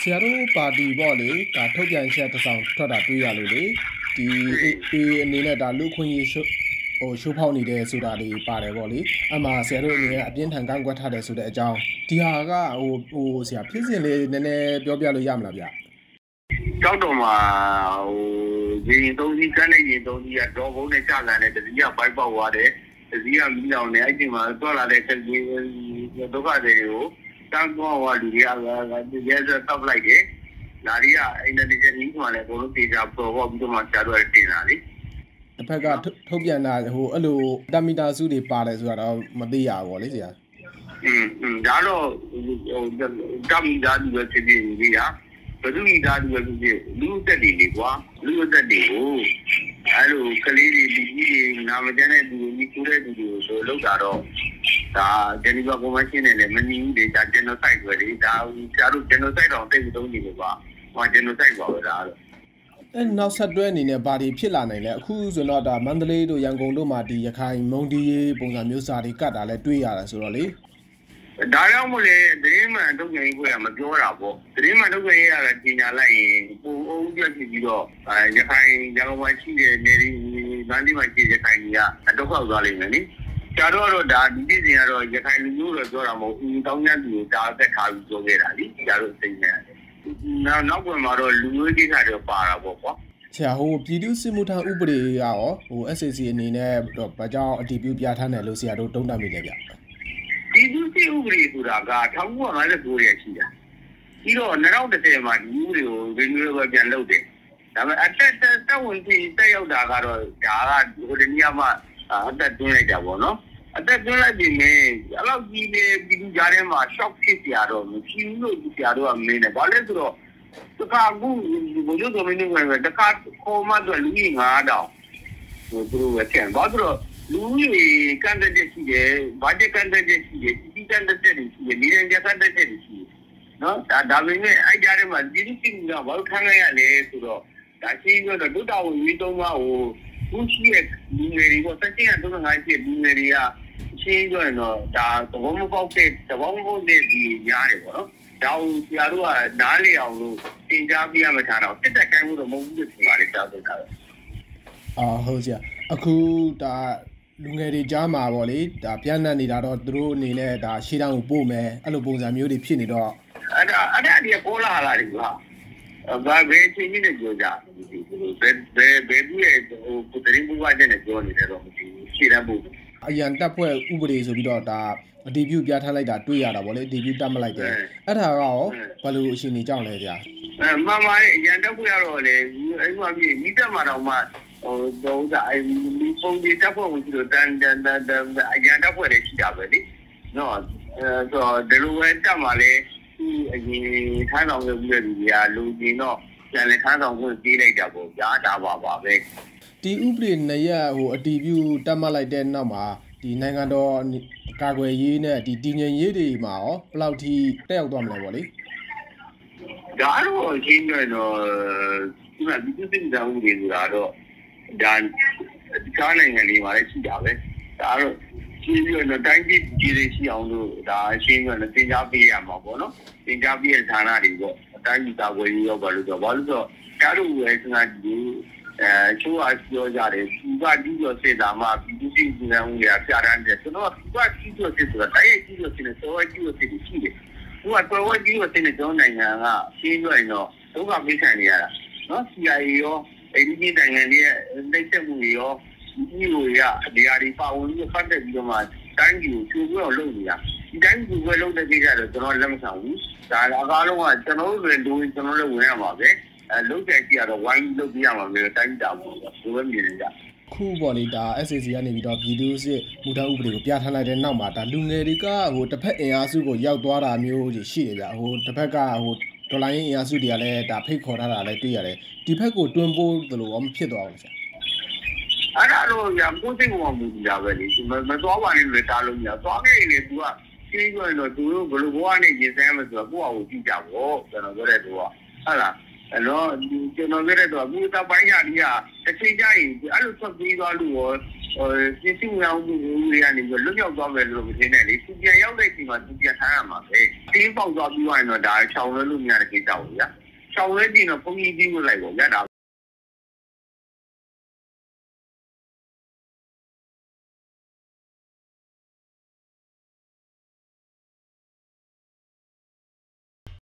ဆရာတို့ပါတီပေါ့လေဒါထုတ်ပြန်ချက်တစ်စောင်ထွက်တာတွေ့ရလို့လေဒီအနေနဲ့ဒါလူခွင့်ရေးရှိုးဖောက်နေတဲ့ဆိုတာတွေပါတယ်ပေါ့လေအမှဆရာတို့အနေနဲ့အပြင်းထန်ကန့်ကွက်ထားတယ်ဆိုတဲ့အကြောင်းဒီဟာကဆရာဖြစ်စဉ်လေးနည်းနည်းပြောပြလို့ရမလားဗျကြောက်တော့မှာရင်သုံးစီးကန်းနဲ့ရင်သုံးစီးကတော့ဘုံနဲ့ချလာတဲ့တတိယပိုက်ပေါက်သွားတယ်တတိယမီးလောင်နေအဲ့ဒီမှာသွားလာတဲ့ချက်ကြီးဒုက္ခတွေကိုတန်းသွားသွားလူတွေကရဲစတောက်လိုက်တယ်လာရီကအင်တာနက်ကြီးမှလည်းဘုံလို့တေချာပေါ်ပြီးတော့မှဆရာတို့တင်တာလေတစ်ဖက်ကထုတ်ပြန်တာအဲ့လိုတမီတာစုတွေပါတယ်ဆိုတာတော့မသိရဘူးဗောလေဆရာဒါတော့တမီတာစုပဲဖြစ်ဖြစ်ကြီးဟာဘယ်သူမိသားစုပဲဖြစ်ဖြစ်လူ့သက်တွေလေကွာလူ့သက်တွေကိုအဲ့လိုကလေးတွေလူကြီးတွေနာမကျန်းတဲ့သူတွေမိကိုတဲ့သူတွေကိုဆိုလောက်တာတော့ဒါဂျနီဗာကွန်ဗင်းရှင်းနဲ့လည်းမညီဘူးလေဒါဂျနိုဆိုက်ပဲလေဒါဆရာတို့ဂျနိုဆိုက်တော့တိတ်သုံးနေလို့ပါဟောဂျနိုဆိုက်ပါပဲဒါတော့နောက်ဆက်တွဲအနေနဲ့ဘာတွေဖြစ်လာနိုင်လဲအခုဆိုတော့ဒါမန္တလေးတို့ရန်ကုန်တို့မှာဒီရခိုင်မုံဒီပုံစံမျိုးစာတွေကတ်တာလဲတွေးရတာဆိုတော့လေဒါကြောင့်မို့လေသတင်းမှန်ထုတ်ပြန်ရေးကမပြောတာပေါ့သတင်းမှန်ထုတ်ပြန်ရေးကကြီးညာလိုက်ရင်ပုံအုပ်ပြဖြစ်ပြီးတော့ရခိုင်ရန်ကုန်မှာရှိတဲ့နေရီဗန်းဒီမှာရှိတဲ့ရခိုင်ကြီးကဒုက္ခသွားလိမ့်မယ်နိကျတော့ဒါဒီပြည်စီကတော့ရခိုင်လူမျိုးတော့ပြောတာမဟုတ်ဘူးတောင်းညံ့သူကိုဒါအသက်ထားပြီးပြောခဲ့တာလीကျတော့သိနေတယ်နောက်ကွယ်မှာတော့လူမျိုးကိစ္စတွေပါတာပေါ့ကွာဆရာပြည်သူ့စစ်မှုထမ်းဥပဒေရောSAC အနေနဲ့ဘာကြောင့်အတည်ပြုပြဋ္ဌာန်းတယ်လို့ဆရာတို့တုံ့ပြန်မိတယ်ဗျဒီသူစီဥပဒေဆိုတာက1959ရဲ့ရှိတာပြီးတော့2010မှာဒီဥပဒေကိုဗီဒီယိုပဲပြန်လုပ်တယ်ဒါပေမဲ့အသက်ဝင်ပြီးတက်ရောက်တာကတော့ဒါကဟိုတနည်းမှအသက်သွင်းလိုက်တာပေါ့နော်အသက်သွင်းလိုက်ပြီးမြင်အဲ့လောက်ကြီးနေပြီးဒီကြားထဲမှာ shock ဖြစ်ကြတော့မရှိဘူးလို့ဆရာတို့ကမင်းနဲ့ဘာလဲဆိုတော့တခါကူဘိုးတို့ကမင်းနဲ့တခါခေါ်မှတော့လူကြီး9000ဟိုသူတို့ကပြန်ဘာလို့လူကြီးကန်တဲ့ရှိတယ်ဘာကျကန်တဲ့ရှိတယ်ဒီကန်တဲ့ရှိတယ်ဒီရင်ကျကန်တဲ့ရှိတယ်နော်ဒါပေမဲ့အဲ့ကြားထဲမှာဒီလိုရှိနေတာဘာလို့ခံရရလဲဆိုတော့ဒါရှိပြီးတော့ဒုတာဝန်ကြီးသုံးပါးကိုသူရှိရဲ့လူငယ်တွေပေါ့တက်ချင်းက35ရှိလူငယ်တွေကရှင်းပြောရင်တော့ဒါသဘောမပေါက်တဲ့ဒီရားတယ်ပေါ့နော်ဒါကိုဆရာတို့ကနားလေအောင်လို့သင်ကြားပြရမှာထားတော့တက်တက်ကိုင်းမှုတော့မဟုတ်ဘူးလို့ပြောပါလေကြားတော့တာဟုတ်ဆရာအခုဒါလူငယ်တွေကြားမှာပေါ့လေဒါပြန်နှံ့နေတာတော့သူတို့အနေနဲ့ဒါရှေ့တောင်ကိုပို့မယ်အဲ့လိုပုံစံမျိုးတွေဖြစ်နေတော့အဲ့ဒါဒီပေါ်လာလာတယ်ကွာဘာပဲချင်းကြီးနဲ့ပြောကြဘယ်ဘူးရဲ့ဟိုတရင်ဘူးကတဲ့နဲ့ပြောနေတယ်တော့မသိဘူးရှေ့တန်းပို့အရန်တပ်ဖွဲ့ဥပဒေဆိုပြီးတော့ဒါအတည်ပြုပြဋ္ဌာန်းလိုက်တာတွေ့ရတာဗောလေအတည်ပြုတတ်မလိုက်တယ်အဲ့ဒါကရောဘယ်လိုအရှင်နေကြောင်းလဲကြာမှန်ပါတယ်အရန်တပ်ဖွဲ့ရတော့လေအဲ့မှာပြည်မိတက်မှာတော့မှတော့ဒါအဲ့ဒီပုံဒီတပ်ဖွဲ့ဝင်တို့တန်အရန်တပ်ဖွဲ့တွေရှိတာပဲလေနော်ဆိုတော့ဒီလိုပဲတက်မှာလေအရင်ခန်းဆောင်လုပ်ပြီးတဲ့လူတွေကလူကြီးတော့ပြန်လေခန်းဆောင်ကိုပြေးလိုက်တာပေါ့ကြားတာပါပဲဒီဥပဒေနဲ့အတည်ပြုတတ်မှတ်လိုက်တဲ့နောက်မှာဒီနိုင်ငံတော်ကာကွယ်ရေးနဲ့ဒီတည်ငြိမ်ရေးတွေမှာရောဘယ်လောက်ထိတက်ရောက်သွားမလဲပေါ့လေဒါတော့ရှင်းပြတော့ဒီမှာဒီစစ်တပ်ဦးတွေဆိုတာတော့ဒါကားနိုင်ငံတွေမှာလည်းရှိတာပဲဒါတော့ရှင်းပြတော့တိုင်းပြည်ကြီးတွေရှိအောင်လို့ဒါရှင်းပြတော့သင်ကြားပေးရမှာပေါ့နော်သင်ကြားပေးတဲ့ဌာနတွေပေါ့အတိုင်းပြည်ကာကွယ်ရေးရောဘာလို့ဆိုတော့ကားတို့ရဲ့စကားဒီချိုးအားပြောကြတယ်သူကဒီလိုစေတာမှဒီလိုစီစဉ်အောင်ရပြရမ်းတယ်ကျွန်တော်သူကဒီလိုစေဆိုတာတိုင်းကြီးလိုစေနေစောကြီးလိုစေရှိတယ်သူကတော့ဒီလိုစေနေတော့နိုင်ငံကရှင်းပြရင်တော့ဒုက္ခပေးခံနေရတာနော် CIA ရောအဲဒီနိုင်ငံတွေရဲ့လက်ချက်မှုတွေရောဒီလိုရဒီအရာတွေပါဝင်ပြီးဖတ်တဲ့ပြီးတော့မှတိုင်းကြီးကိုချိုးပြောလုပ်နေတာဒီတိုင်းကြီးကိုလုပ်တဲ့ကိစ္စတော့ကျွန်တော်လက်မခံဘူးဒါအကားလုံးကကျွန်တော်တို့လည်းကျွန်တော်လည်းဝင်ရမှာပဲလုံးကျကြီးကတော့ဝိုင်းလုပ်ပြရမှာပဲတိုင်းတာပေါ့ဒီလိုမြင်နေကြခုပေါ့လေဒါ SAC ကနေပြီးတော့ပြည်သူ့စစ်မူထမ်းဥပဒေကိုပြဋ္ဌာန်းလိုက်တဲ့နောက်မှာဒါလူငယ်တွေကတစ်ဖက်အင်အားစုကိုရောက်သွားတာမျိုးရှိနေကြတစ်ဖက်ကဒေါ်လာရင်းအင်အားစုတွေကလည်းဒါဖိတ်ခေါ်ထားတာလည်းတွေ့ရတယ်ဒီဘက်ကိုတွန်းပို့သလိုမဖြစ်သွားဘူးဆရာအဲ့ဒါတော့ရပို့စိတ်ကမူကြပဲလေမသွားပါနဲ့လေတားလို့မရသွားခဲ့ရင်လေ तू ကရှင်းပြောရင်တော့သူတို့ဘယ်လိုဘဝနဲ့ရင်ဆိုင်ရမလဲဆိုတော့ကိုယ့်အကိုကြည့်ကြပေါ့ကျွန်တော်ပြောတဲ့သူကဟုတ်လားနော်ကျွန်တော်ပြောတဲ့တော့အခုတောက်ပိုင်းညာကြီးကတစ်ချိန်ကျရင်အဲ့လိုဆက်ပြီးသွားလို့ရောပြည့်စုံအောင်မှုတွေကနေလွတ်မြောက်သွားမယ်လို့မထင်နဲ့လေသူပြန်ရောက်တဲ့ချိန်မှာသူပြန်ထားရမှာပဲတင်းပေါက်သွားပြီးသွားရင်တော့ဒါချောင်လွဲလို့မရတဲ့ကိစ္စပေါ့ဗျာချောင်လွဲပြီးတော့ဘုံကြီးပြီးဝင်လိုက်ပေါ့ဗျာဒါ